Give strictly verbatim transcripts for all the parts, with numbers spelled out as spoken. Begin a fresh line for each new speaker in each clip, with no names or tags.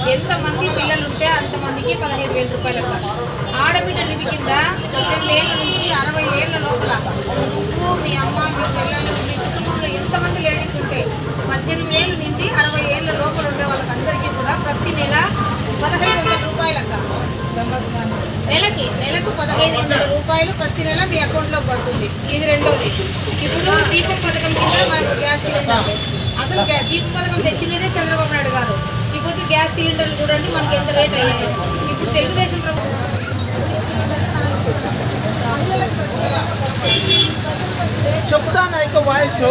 ఎంతమంది పిల్లలు ఉంటే అంతమందికి పదహైదు వేల రూపాయలకు. ఆడబిడ్డ నిధి కింద పద్దెనిమిది ఏళ్ళ నుంచి అరవై ఏళ్ళ లోపల నువ్వు మీ అమ్మ మీ చెల్లెలు మీ కుటుంబంలో ఎంతమంది లేడీస్ ఉంటే పద్దెనిమిది ఏళ్ళు నిండి అరవై ఏళ్ళ లోపల ఉండే వాళ్ళకందరికీ కూడా ప్రతి నెల పదహైదు వందల రూపాయలక్క నెలకి నెలకు పదహైదు వందల రూపాయలు ప్రతి నెల మీ అకౌంట్లో పడుతుంది. ఇది రెండోది. ఇప్పుడు దీపం పథకం కింద మనకు గ్యాస్ సిలిండర్, అసలు దీపం పథకం తెచ్చినదే చంద్రబాబు నాయుడు గారు. ఇప్పుడు గ్యాస్ సిలిండర్లు చూడండి మనకి ఎంత రేట్ అయ్యాయి. ఇప్పుడు తెలుగుదేశం ప్రభుత్వం
చెప్తాను ఇక వాయిస్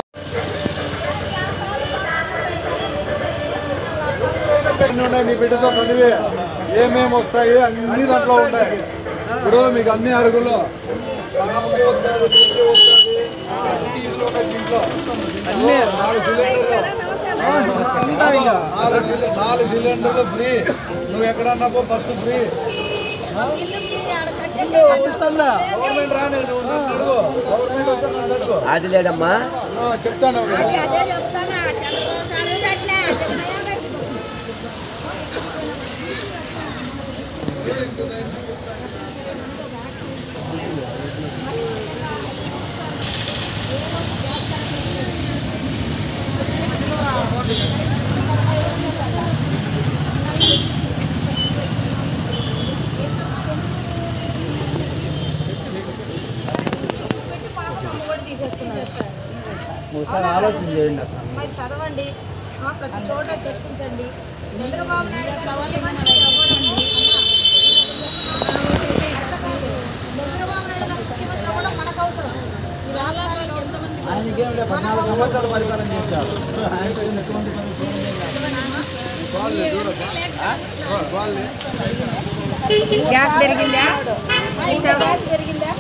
నీ బిడ్డతో కలివి ఏమేమి వస్తాయి అన్ని దాంట్లో ఉంటాయి. ఇప్పుడు మీకు అన్ని అరుగులు అన్నీ నాలుగు సిలిండర్లు నాలుగు సిలిండర్లు ఫ్రీ. నువ్వు ఎక్కడన్నా పో బస్సు ఫ్రీ. గవర్నమెంట్ రాని గవర్నమెంట్ వచ్చా
అది లేదమ్మా
చెప్తాను. ఆలోచన చేయండి.
మరి చదవండి, ప్రతి చోట చర్చించండి. చంద్రబాబు నాయుడు గారు ముఖ్యమంత్రి అవ్వడండి. చంద్రబాబు నాయుడు గారు ముఖ్యమంత్రి అవ్వడం మనకు అవసరం. ఈ రాష్ట్రానికి ఎంతమంది
పద్నాలుగు సంవత్సరాలు పరిపాలన చేశారు.
గ్యాస్ పెరిగిందా?
గ్యాస్ పెరిగిందా?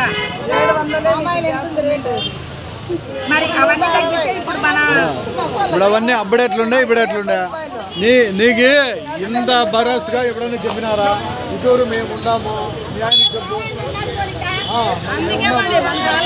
మరి అవన్నీ తగ్గితే ఇప్పుడు మన
ఇప్పుడు అవన్నీ అప్పుడు ఎట్లుండే ఇప్పుడు ఎట్లుండే నీ నీకు ఇంత భరోసాగా ఎప్పుడైనా చెప్పినారా? ఇద్దరు మేము ఉన్నాము మీ ఆయనకి చెప్పు.
చంద్రబాబు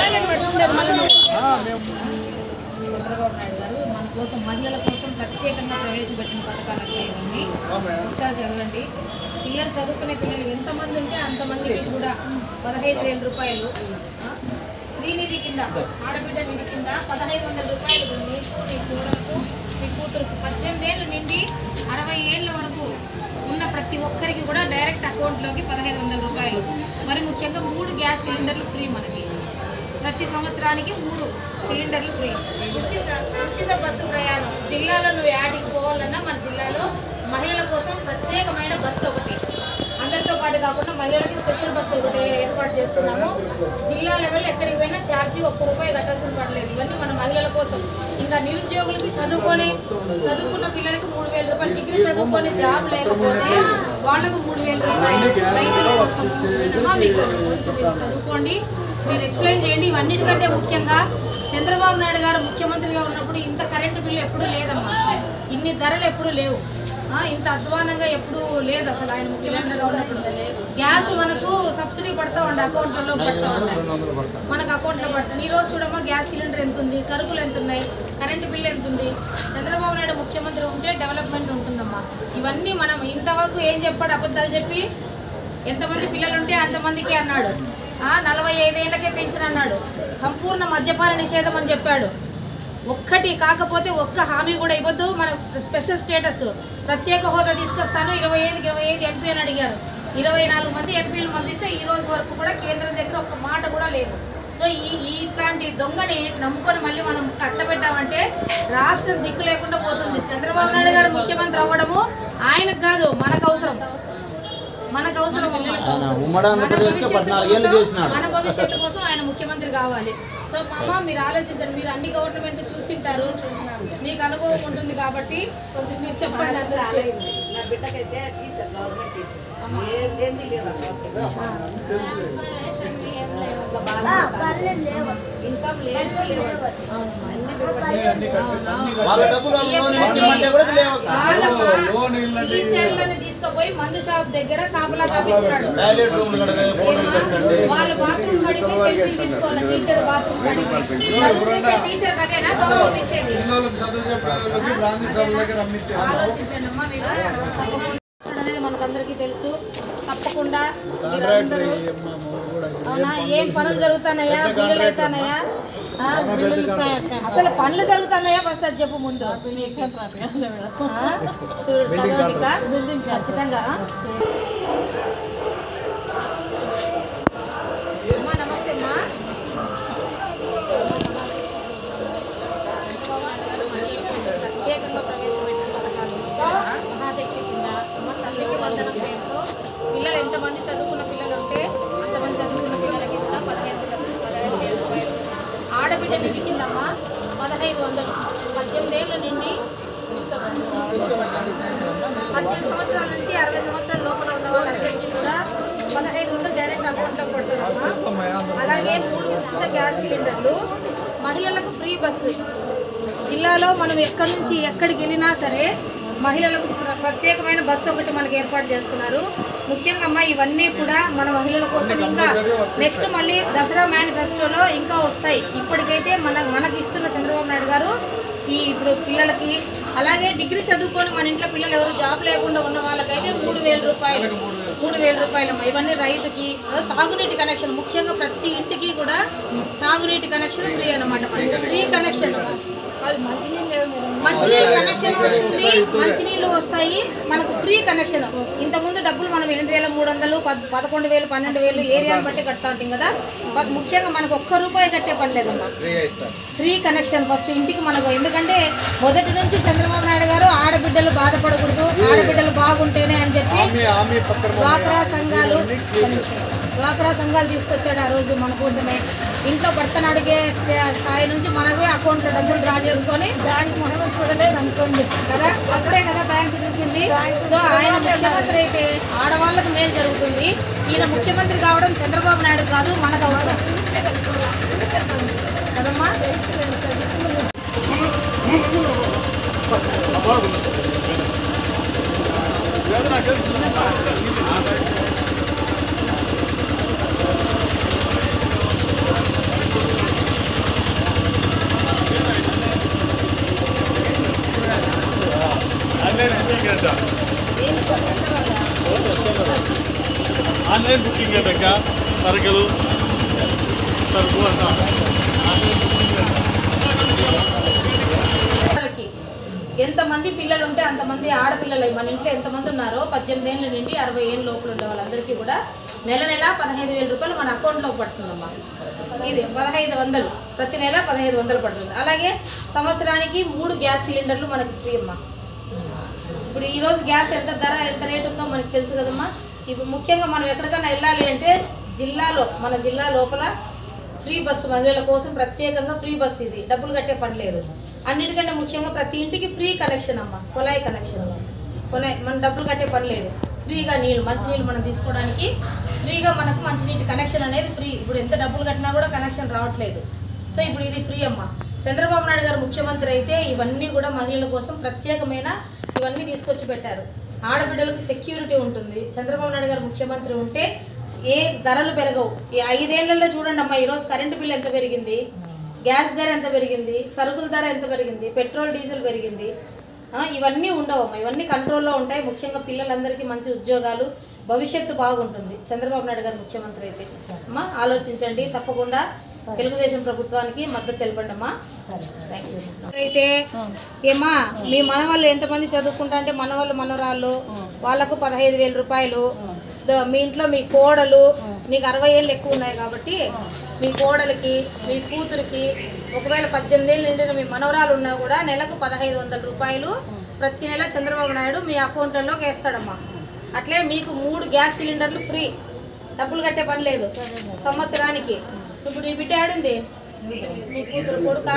నాయుడు గారు మన కోసం మహిళల కోసం ప్రత్యేకంగా ప్రవేశపెట్టిన పథకాలకి ఇవన్నీ ఒకసారి చదవండి. పిల్లలు చదువుకునే పిల్లలు ఎంతమంది ఉంటే అంతమందికి కూడా పదహైదు వేల రూపాయలు. స్త్రీనిధి కింద ఆడబిడ్డ నిధి కింద పదహైదు వందల రూపాయలు మీకు మీ కూడలకు మీ కూతురుకు పద్దెనిమిది ఏళ్ళు నిండి అరవై ఏళ్ళ వరకు ఉన్న ప్రతి ఒక్కరికి కూడా డైరెక్ట్ అకౌంట్లోకి పదహైదు వందల రూపాయలు. మరి ముఖ్యంగా మూడు గ్యాస్ సిలిండర్లు ఫ్రీ మనకి. ప్రతి సంవత్సరానికి మూడు సిలిండర్లు ఫ్రీ. ఉచిత ఉచిత బస్సు ప్రయాణం. జిల్లాలో నువ్వు యాడికి పోవాలన్నా మన జిల్లాలో మహిళల కోసం ప్రత్యేకమైన బస్సు ఒకటి, అందరితో పాటు కాకుండా మహిళలకి స్పెషల్ బస్సు ఒకటి ఏర్పాటు చేస్తున్నాము. జిల్లా లెవెల్ ఎక్కడికి పోయినా ఛార్జీ ఒక్క రూపాయి కట్టాల్సిన పడలేదు. ఇవన్నీ మన మహిళల కోసం. ఇంకా నిరుద్యోగులకి చదువుకొని చదువుకున్న పిల్లలకి మూడు వేల రూపాయలు, డిగ్రీ చదువుకొని జాబ్ లేకపోతే వాళ్ళకు మూడు వేల రూపాయలు. రైతుల కోసం మీకు చదువుకోండి, మీరు ఎక్స్ప్లెయిన్ చేయండి. ఇవన్నిటికంటే ముఖ్యంగా చంద్రబాబు నాయుడు గారు ముఖ్యమంత్రిగా ఉన్నప్పుడు ఇంత కరెంటు బిల్లు ఎప్పుడూ లేదమ్మా, ఇన్ని ధరలు ఎప్పుడూ లేవు, ఇంత అధ్వానంగా ఎప్పుడు లేదు అసలు. ఆయన ముఖ్యమంత్రిగా ఉన్నప్పుడు గ్యాస్ మనకు సబ్సిడీ పడతా ఉండే, అకౌంట్లలో పడతా ఉంటాయి, మనకు అకౌంట్లో పడుతుంది. ఈరోజు చూడమ్మా గ్యాస్ సిలిండర్ ఎంత ఉంది, సరుకులు ఎంత ఉన్నాయి, కరెంటు బిల్లు ఎంత ఉంది. చంద్రబాబు నాయుడు ముఖ్యమంత్రి ఉంటే డెవలప్మెంట్ ఉంటుందమ్మా. ఇవన్నీ మనం ఇంతవరకు ఏం చెప్పాడు, అబద్ధాలు చెప్పి ఎంతమంది పిల్లలు ఉంటే అంతమందికి అన్నాడు. నలభై ఐదేళ్లకే పెన్షన్ అన్నాడు. సంపూర్ణ మద్యపాన నిషేధం అని చెప్పాడు. ఒక్కటి కాకపోతే ఒక్క హామీ కూడా ఇవ్వద్దు. మన స్పెషల్ స్టేటస్ ప్రత్యేక హోదా తీసుకొస్తాను, ఇరవై ఐదుకి ఇరవై ఐదు ఎంపీ అని అడిగారు. ఇరవై నాలుగు మంది ఎంపీలు పంపిస్తే ఈ రోజు వరకు కూడా కేంద్రం దగ్గర ఒక్క మాట కూడా లేదు. సో ఈ ఇట్లాంటి దొంగని నమ్ముకొని మళ్ళీ మనం కట్టబెట్టామంటే రాష్ట్రం దిక్కు లేకుండా పోతుంది. చంద్రబాబు నాయుడు గారు ముఖ్యమంత్రి అవ్వడము ఆయనకు కాదు, మనకు అవసరం. మనకు అవసరం మన భవిష్యత్తు కోసం ఆయన ముఖ్యమంత్రి కావాలి. సో మామ మీరు ఆలోచించండి. మీరు అన్ని గవర్నమెంట్ చూసింటారు, మీకు అనుభవం ఉంటుంది కాబట్టి కొంచెం మీరు చెప్పండి. టీచర్లను తీసుకుపోయి మందు షాప్ దగ్గర కాపలా కాపించినాడు. వాళ్ళు బాత్రూమ్ కడిగి సెల్ఫీ తీసుకోవాలి. టీచర్ బాత్రూమ్ కడిగి చదువుకుంటే టీచర్ కదేనా గౌరవం ఇచ్చేది. ఆలోచించండి అమ్మా మీరు. అందరికీ తెలుసు. తప్పకుండా మీరందరూ అవునా ఏం పనులు జరుగుతున్నాయా, బిల్లులు అవుతున్నాయా, అసలు పనులు జరుగుతున్నాయా ఫస్ట్ అది చెప్పు ముందు. ఖచ్చితంగా అమ్మా నమస్తే అమ్మా. ప్రత్యేకంగా ప్రవేశపెట్టిన పథకాలు మహాశక్తి కింద అమ్మ తల్లికి వందనం పేరుతో పిల్లలు ఎంతమంది చదువుకున్న పిల్లలు ఉంటే అంతమంది చదువుకున్న పిల్లల కింద పదిహేను పదహైదు వేల రూపాయలు, ఆడబిడ్డ నిధి కిందమ్మ పదహైదు వందలు, పద్దెనిమిది ఏళ్ళు నిండి పద్దెనిమిది సంవత్సరాల నుంచి అరవై సంవత్సరాల లోపల ఉన్న వాళ్ళందరికీ కూడా పదహైదు వందలు డైరెక్ట్ అకౌంట్లో కొడుతుందమ్మా. అలాగే మూడు ఉచిత గ్యాస్ సిలిండర్లు, మహిళలకు ఫ్రీ బస్సు. జిల్లాలో మనం ఎక్కడి నుంచి ఎక్కడికి వెళ్ళినా సరే మహిళలకు ప్రత్యేకమైన బస్సు ఒకటి మనకి ఏర్పాటు చేస్తున్నారు. ముఖ్యంగా అమ్మ ఇవన్నీ కూడా మన మహిళల కోసం ఇంకా నెక్స్ట్ మళ్ళీ దసరా మేనిఫెస్టోలో ఇంకా వస్తాయి. ఇప్పటికైతే మన మనకి ఇస్తున్న చంద్రబాబు నాయుడు గారు ఈ ఇప్పుడు పిల్లలకి, అలాగే డిగ్రీ చదువుకొని మన ఇంట్లో పిల్లలు ఎవరు జాబ్ లేకుండా ఉన్న వాళ్ళకైతే మూడు వేల రూపాయలు మూడు వేల రూపాయలమ్మ. ఇవన్నీ రైతుకి. తాగునీటి కనెక్షన్ ముఖ్యంగా ప్రతి ఇంటికి కూడా తాగునీటి కనెక్షన్ ఫ్రీ అనమాట. ఫ్రీ కనెక్షన్, మంచినీళ్ళు కనెక్షన్ వస్తుంది, మంచినీళ్ళు వస్తాయి మనకు ఫ్రీ కనెక్షన్. ఇంతకుముందు డబ్బులు మనం ఎనిమిది వేల మూడు వందలు పదకొండు వేలు పన్నెండు వేలు ఏరియాని బట్టి కడతా ఉంటాం కదా. ముఖ్యంగా మనకు ఒక్క రూపాయి కట్టే పని లేదమ్మా, ఫ్రీ కనెక్షన్ ఫస్ట్ ఇంటికి మనకు. ఎందుకంటే మొదటి నుంచి చంద్రబాబు నాయుడు గారు ఆడబిడ్డలు బాధపడకూడదు, ఆడబిడ్డలు బాగుంటేనే అని చెప్పి డ్వాక్రా సంఘాలు డ్వాక్రా సంఘాలు తీసుకొచ్చాడు ఆ రోజు మన కోసమే. ఇంట్లో భర్తను అడిగే స్థాయి నుంచి మనమే అకౌంట్లో డబ్బులు డ్రా చేసుకొని బ్యాంక్ మనం చూడలేదు అనుకోండి కదా, అప్పుడే కదా బ్యాంకు చూసింది. సో ఆయన ముఖ్యమంత్రి అయితే ఆడవాళ్ళకు మేలు జరుగుతుంది. ఈయన ముఖ్యమంత్రి కావడం చంద్రబాబు నాయుడు కాదు, మనకు అవసరం కదమ్మా.
ఆన్లైన్ బుకింగ్ దగ్గర సరుకులు సరుకు అంట
ఎంతమంది పిల్లలు ఉంటే అంతమంది ఆడపిల్లలు మన ఇంట్లో ఎంతమంది ఉన్నారో పద్దెనిమిది ఏళ్ళ నుండి అరవై ఏళ్ళ లోపల ఉండే వాళ్ళందరికీ కూడా నెల నెల పదహైదు వేల రూపాయలు మన అకౌంట్లో పడుతుందమ్మా. ఇది పదహైదు వందలు ప్రతి నెల పదహైదు వందలు పడుతుంది. అలాగే సంవత్సరానికి మూడు గ్యాస్ సిలిండర్లు మనకి ఫ్రీ అమ్మా. ఇప్పుడు ఈరోజు గ్యాస్ ఎంత ధర ఎంత రేటు ఉందో మనకు తెలుసు కదమ్మా. ఇప్పుడు ముఖ్యంగా మనం ఎక్కడికైనా వెళ్ళాలి అంటే జిల్లాలో మన జిల్లా లోపల ఫ్రీ బస్సు మహిళల కోసం ప్రత్యేకంగా ఫ్రీ బస్సు, ఇది డబ్బులు కట్టే పని లేదు. అన్నిటికంటే ముఖ్యంగా ప్రతి ఇంటికి ఫ్రీ కనెక్షన్ అమ్మ, కొలాయి కనెక్షన్. కొలాయి మనం డబ్బులు కట్టే పని లేదు, ఫ్రీగా నీళ్ళు మంచినీళ్ళు మనం తీసుకోవడానికి ఫ్రీగా మనకు మంచినీటి కనెక్షన్ అనేది ఫ్రీ. ఇప్పుడు ఎంత డబ్బులు కట్టినా కూడా కనెక్షన్ రావట్లేదు. సో ఇప్పుడు ఇది ఫ్రీ అమ్మ. చంద్రబాబు నాయుడు గారు ముఖ్యమంత్రి అయితే ఇవన్నీ కూడా మహిళల కోసం ప్రత్యేకమైన ఇవన్నీ తీసుకొచ్చి పెట్టారు. ఆడబిడ్డలకు సెక్యూరిటీ ఉంటుంది. చంద్రబాబు నాయుడు గారు ముఖ్యమంత్రి ఉంటే ఏ ధరలు పెరగవు. ఈ ఐదేళ్లలో చూడండి అమ్మా, ఈరోజు కరెంటు బిల్ ఎంత పెరిగింది, గ్యాస్ ధర ఎంత పెరిగింది, సరుకుల ధర ఎంత పెరిగింది, పెట్రోల్ డీజిల్ పెరిగింది. ఇవన్నీ ఉండవమ్మా, ఇవన్నీ కంట్రోల్లో ఉంటాయి. ముఖ్యంగా పిల్లలందరికీ మంచి ఉద్యోగాలు, భవిష్యత్తు బాగుంటుంది చంద్రబాబు నాయుడు గారు ముఖ్యమంత్రి అయితే. అమ్మా ఆలోచించండి, తప్పకుండా తెలుగుదేశం ప్రభుత్వానికి మద్దతు తెలపండి అమ్మా. Thank you. అయితే ఏమా మీ మనవాళ్ళు ఎంతమంది చదువుకుంటా అంటే మనవాళ్ళు మనవరాళ్ళు వాళ్ళకు పదహైదు వేల రూపాయలు. మీ ఇంట్లో మీ కోడలు మీకు అరవై ఏళ్ళు ఎక్కువ ఉన్నాయి కాబట్టి మీ కోడలికి మీ కూతురికి ఒకవేళ పద్దెనిమిది ఏళ్ళు నిండిన మీ మనవరాలు ఉన్నా కూడా నెలకు పదహైదు వందల రూపాయలు ప్రతి నెల చంద్రబాబు నాయుడు మీ అకౌంట్లలోకి వేస్తాడమ్మా. అట్లే మీకు మూడు గ్యాస్ సిలిండర్లు ఫ్రీ, డబ్బులు కట్టే పని లేదు సంవత్సరానికి. ఇప్పుడు ఈ బిడ్డ ఆడుంది మీ కూతురు కొడుక,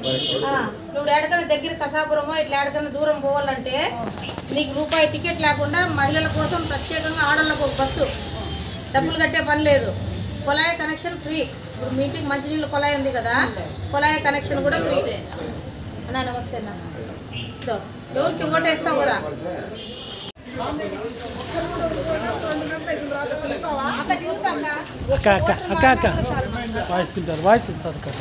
నువ్వు ఏడకన్నా దగ్గర కసాపురమో ఇట్లా ఏడకన్నా దూరం పోవాలంటే నీకు రూపాయి టికెట్ లేకుండా మహిళల కోసం ప్రత్యేకంగా ఆడవాళ్ళకు ఒక బస్సు, డబ్బులు కట్టే పని లేదు. కొలాయి కనెక్షన్ ఫ్రీ. ఇప్పుడు మీటింగ్ మంచినీళ్ళు కొలాయి ఉంది కదా, కొలాయి కనెక్షన్ కూడా ఫ్రీ. అన్నా నమస్తే అన్న. ఎవరికి ఓటు వేస్తావు కదా
అక్క అక్క అక్క అక్క వాయిస్ తింటారు వాయిస్ ఇస్తారు అక్క.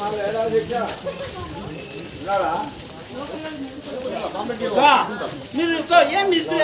మీరు ఏం మీరు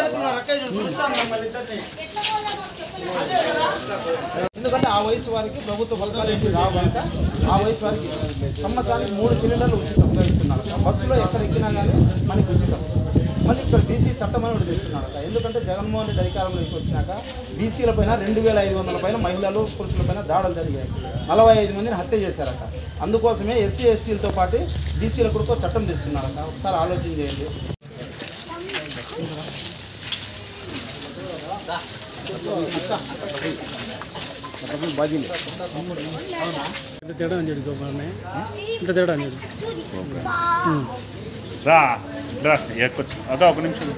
ఎందుకంటే ఆ వయసు వారికి ప్రభుత్వ పథకాలు ఏంటి రావు కనుక ఆ వయసు వారికి సంవత్సరానికి మూడు సిలిండర్లు ఉచితంగా ఇస్తున్నారు. బస్సులో ఎక్కడ ఎక్కినా కానీ మనకి ఉచితం. మళ్ళీ ఇక్కడ బీసీ చట్టం అని తెస్తున్నాడు. ఎందుకంటే జగన్మోహన్ రెడ్డి అధికారంలోకి వచ్చినాక బీసీల పైన రెండు వేల ఐదు వందల పైన మహిళలు పురుషుల పైన దాడులు జరిగాయి. నలభై ఐదు మందిని హత్య చేశారట. అందుకోసమే ఎస్సీ ఎస్టీలతో పాటు బీసీల కొడుకు చట్టం తెస్తున్నారట. ఒకసారి ఆలోచన చేయండి.
ఇంత తేడా అని చెప్పి ఇంత తేడా అని చెప్పి
రా రా ఎక్కొచ్చు అదో ఒక నిమిషం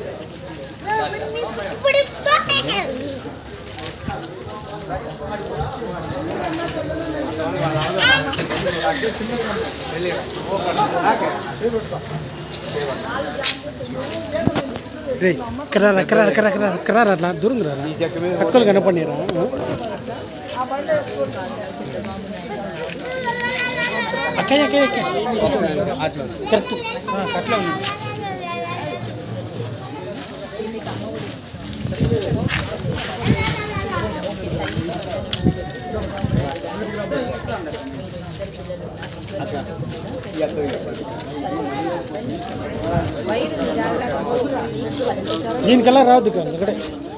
రే కరారా కరారా కరా కరా కరారా అట్లా దూరం రారా అక్కలు కనపడిరా అక్కయ్య అక్కయ్య అక్కయ్య కరెక్ట్ అట్లా ఉంది. దీనికల్లా రావద్దు కదా ఒకటే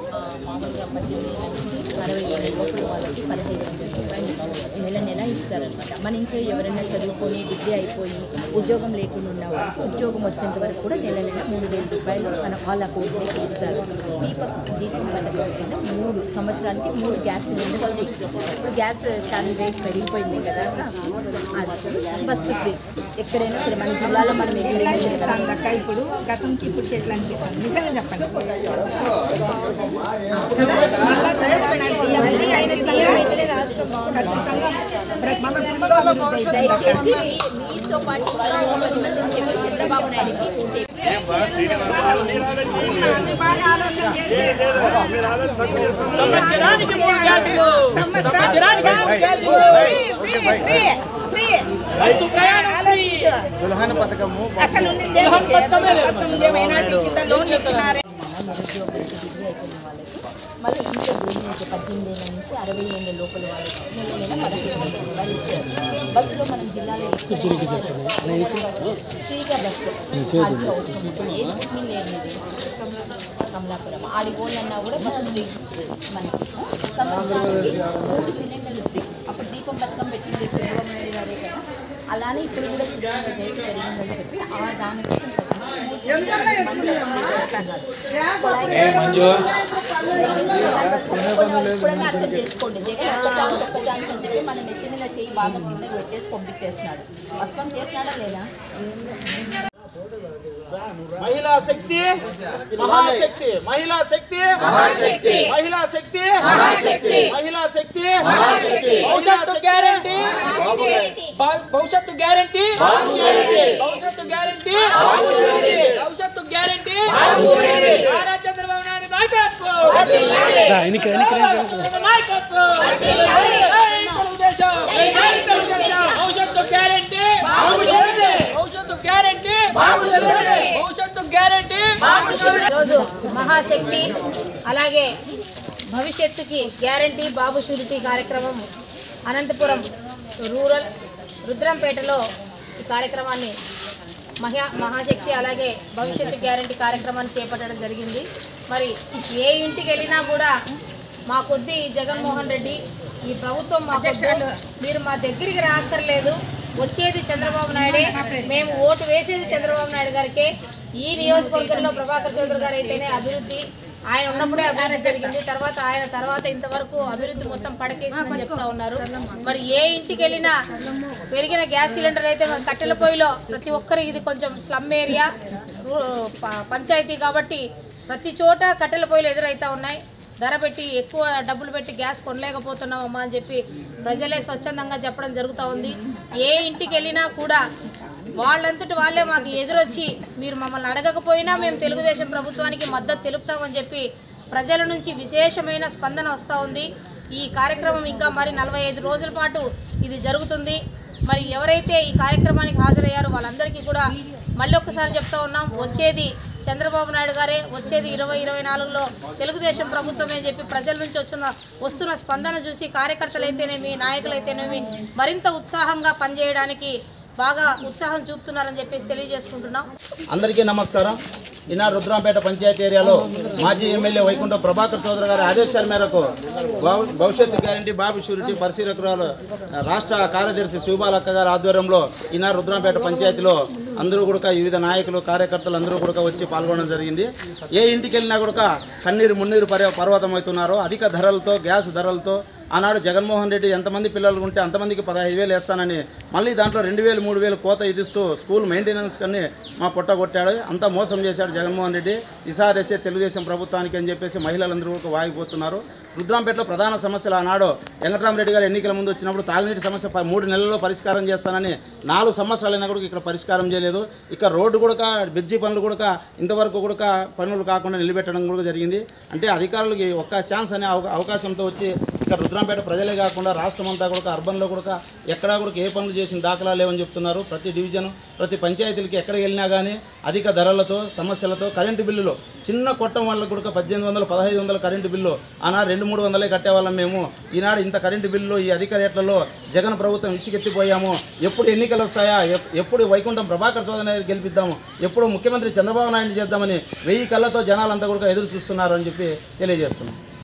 అరవై ఏళ్ళ లోపల వాళ్ళకి పదిహేను వందల రూపాయలు నెల నెల ఇస్తారనమాట. మన ఇంట్లో ఎవరైనా చదువుకొని డిగ్రీ అయిపోయి ఉద్యోగం లేకుండా ఉన్న వాళ్ళకి ఉద్యోగం వచ్చేంత వరకు కూడా నెల నెల మూడు వేల రూపాయలు మన వాళ్ళ అకౌంట్లోకి ఇస్తారు. దీప దీపం పథకం కింద మూడు సంవత్సరానికి మూడు గ్యాస్ సిలిండర్లు ఫ్రీ. ఇప్పుడు గ్యాస్ చాలా రేట్ పెరిగిపోయింది కదా, అది బస్సు ఫ్రీ. ఎక్కడైనా సరే మన జిల్లాలో మనం ఎక్కడైనా చేస్తాం
అక్క. ఇప్పుడు గతంకి ఇప్పటికి ఎట్లా అనిపిస్తుంది నిజంగా చెప్పండి.
మళ్ళీ ఆయన సీఎం అయితే రాష్ట్రం దయచేసి మీతో పాటు ఇంకా ఒక పది మందిని చెప్పి చంద్రబాబు నాయుడికి
సంవత్సరానికి మూడు గ్యాసులు సంవత్సరానికి అసలు లోన్లు ఇచ్చినారే.
మళ్ళీ ఇంట్లో భూమి నుంచి పద్దెనిమిది ఏళ్ళ నుంచి అరవై ఏళ్ళ లోపల వాళ్ళకి నెల నెల పదహైదు వందల రూపాయలు ఇస్తారు. బస్సులో మనం జిల్లాలో ఫ్రీగా బస్సు ఆడికి అవసరం ఉంటుంది. ఏది పుట్టిన లేనిది కమలాపురం ఆడి పోలన్నా కూడా బస్సు ఫ్రీ మనకి. సంవత్సరానికి మూడు సిలిండర్లు ఫ్రీ. అప్పుడు దీపం పథకం పెట్టింది చంద్రబాబు నాయుడు గారే కదా, అలానే ఇప్పుడు కూడా సిలిండర్ రేటు పెరిగిందని చెప్పి ఆ దానికోసం అర్థం చేసుకోండి. జగన్ ఒక్క ఛాన్స్ ఒక్క ఛాన్స్ అని చెప్పి మన నెత్తి మీద చేయి బాగా కింద పెట్టేసి పంపించేస్తున్నాడు. వస్త్రం చేస్తున్నాడా లేదా?
మహిళా శక్తి మహాశక్తి మహిళా శక్తి మహాశక్తి మహిళా శక్తి మహాశక్తి మహిళా శక్తి మహాశక్తి భవిష్యత్తు గ్యారెంటీ భవిష్యత్తు గ్యారెంటీ భవిష్యత్తు గ్యారెంటీ భవిష్యత్తు గ్యారెంటీ నారా చంద్రబాబు నాయుడు నాయకత్వం నాయకత్వం భవిష్యత్తు గ్యారెంటీ భవిష్యత్తు గ్యారెంటీ భవిష్యత్తు గ్యారెంటీ.
ఈరోజు మహాశక్తి అలాగే భవిష్యత్తుకి గ్యారంటీ బాబు షూరిటీ కార్యక్రమం అనంతపురం రూరల్ రుద్రంపేటలో ఈ కార్యక్రమాన్ని మహా మహాశక్తి అలాగే భవిష్యత్తు గ్యారంటీ కార్యక్రమాన్ని చేపట్టడం జరిగింది. మరి ఏ ఇంటికి వెళ్ళినా కూడా మా కొద్ది జగన్మోహన్ రెడ్డి ఈ ప్రభుత్వం మా కొద్ది, మీరు మా దగ్గరికి రాక్కర్లేదు, వచ్చేది చంద్రబాబు నాయుడే, మేము ఓటు వేసేది చంద్రబాబు నాయుడు గారికే. ఈ నియోజకవర్గంలో ప్రభాకర్ చౌదరి గారు అయితేనే అభివృద్ధి, ఆయన ఉన్నప్పుడే అభివృద్ధి జరిగింది. తర్వాత ఆయన తర్వాత ఇంతవరకు అభివృద్ధి మొత్తం పడకేసిందని చెప్తా ఉన్నారు. మరి ఏ ఇంటికి వెళ్ళినా పెరిగిన గ్యాస్ సిలిండర్ అయితే మన కట్టెల పొయ్యిలో ప్రతి ఒక్కరికి, ఇది కొంచెం స్లమ్ ఏరియా పంచాయతీ కాబట్టి ప్రతి చోట కట్టెల పొయ్యిలు ఎదురవుతూ ఉన్నాయి. ధర పెట్టి ఎక్కువ డబ్బులు పెట్టి గ్యాస్ కొనలేకపోతున్నామమ్మా అని చెప్పి ప్రజలే స్వచ్ఛందంగా చెప్పడం జరుగుతూ ఉంది. ఏ ఇంటికి వెళ్ళినా కూడా వాళ్ళంతటి వాళ్ళే మాకు ఎదురొచ్చి మీరు మమ్మల్ని అడగకపోయినా మేము తెలుగుదేశం ప్రభుత్వానికి మద్దతు తెలుపుతామని చెప్పి ప్రజల నుంచి విశేషమైన స్పందన వస్తూ ఉంది. ఈ కార్యక్రమం ఇంకా మరి నలభై ఐదు రోజుల పాటు ఇది జరుగుతుంది. మరి ఎవరైతే ఈ కార్యక్రమానికి హాజరయ్యారో వాళ్ళందరికీ కూడా మళ్ళీ ఒక్కసారి చెప్తా ఉన్నాం, వచ్చేది చంద్రబాబు నాయుడు గారే, వచ్చేది ఇరవై ఇరవై నాలుగులో తెలుగుదేశం ప్రభుత్వమే అని చెప్పి ప్రజల నుంచి వచ్చిన వస్తున్న స్పందన చూసి కార్యకర్తలైతేనేమి నాయకులైతేనేమి మరింత ఉత్సాహంగా పనిచేయడానికి బాగా ఉత్సాహం చూపుతున్నారని చెప్పేసి తెలియజేసుకుంటున్నాం.
అందరికీ నమస్కారం. ఈనాడు రుద్రాంపేట పంచాయతీ ఏరియాలో మాజీ ఎమ్మెల్యే వైకుంఠం ప్రభాకర్ చౌదరి గారి ఆదేశాల మేరకు భవిష్యత్తు గ్యారంటీ బాబు షూరిటీ పరిశీలకురాలు రాష్ట్ర కార్యదర్శి శివబాలక్క గారి ఆధ్వర్యంలో ఈనాడు రుద్రాంపేట పంచాయతీలో అందరూ కూడా వివిధ నాయకులు కార్యకర్తలు అందరూ కూడా వచ్చి పాల్గొనడం జరిగింది. ఏ ఇంటికి వెళ్ళినా కూడా కన్నీరు మున్నీరు పర్వ పర్వతమవుతున్నారు. అధిక ధరలతో, గ్యాస్ ధరలతో ఆనాడు జగన్మోహన్ రెడ్డి ఎంతమంది పిల్లలు ఉంటే అంతమందికి పదహైదు వేలు వేస్తానని మళ్ళీ దాంట్లో రెండు వేలు మూడు వేలు కోత ఇదిస్తూ స్కూల్ మెయింటెనెన్స్ కన్నీ మా పొట్ట కొట్టాడు. అంతా మోసం చేశాడు జగన్మోహన్ రెడ్డి. ఈసారి వేసే తెలుగుదేశం ప్రభుత్వానికి అని చెప్పేసి మహిళలందరూ కూడా వాగిపోతున్నారు. రుద్రాంపేటలో ప్రధాన సమస్యలు ఆనాడు వెంకటరామరెడ్డి గారు ఎన్నికల ముందు వచ్చినప్పుడు తాగునీటి సమస్య మూడు నెలల్లో పరిష్కారం చేస్తానని నాలుగు సంవత్సరాలైనా కూడా ఇక్కడ పరిష్కారం చేయలేదు. ఇక రోడ్డు కూడా బ్రిడ్జి పనులు కూడా ఇంతవరకు కూడా పనులు కాకుండా నిలబెట్టడం కూడా జరిగింది. అంటే అధికారులకి ఒక్క ఛాన్స్ అనే అవకాశంతో వచ్చి ఇక్కడ రుద్రాంపేట ప్రజలే కాకుండా రాష్ట్రం అంతా కూడా అర్బన్లో కూడా ఎక్కడా కూడా ఏ పనులు చేసిన దాఖలా లేవని చెప్తున్నారు. ప్రతి డివిజన్ ప్రతి పంచాయతీలకి ఎక్కడికి వెళ్ళినా కానీ అధిక ధరలతో సమస్యలతో కరెంటు బిల్లులు చిన్న కొట్టం వాళ్ళకు కూడా పద్దెనిమిది వందలు పదహైదు వందల కరెంటు బిల్లు ఆనాడు రెండు మూడు వందలే కట్టేవాళ్ళం మేము. ఈనాడు ఇంత కరెంటు బిల్లు ఈ అధిక రేట్లలో జగన్ ప్రభుత్వం ఇసుకెత్తిపోయాము. ఎప్పుడు ఎన్నికలు వస్తాయా, ఎప్పుడు వైకుంఠం ప్రభాకర్ చౌదరి గెలిపిద్దాము, ఎప్పుడు ముఖ్యమంత్రి చంద్రబాబు నాయుడు చేద్దామని వెయ్యి కళ్ళతో జనాలంతా కూడా ఎదురు చూస్తున్నారు అని చెప్పి తెలియజేస్తున్నాం.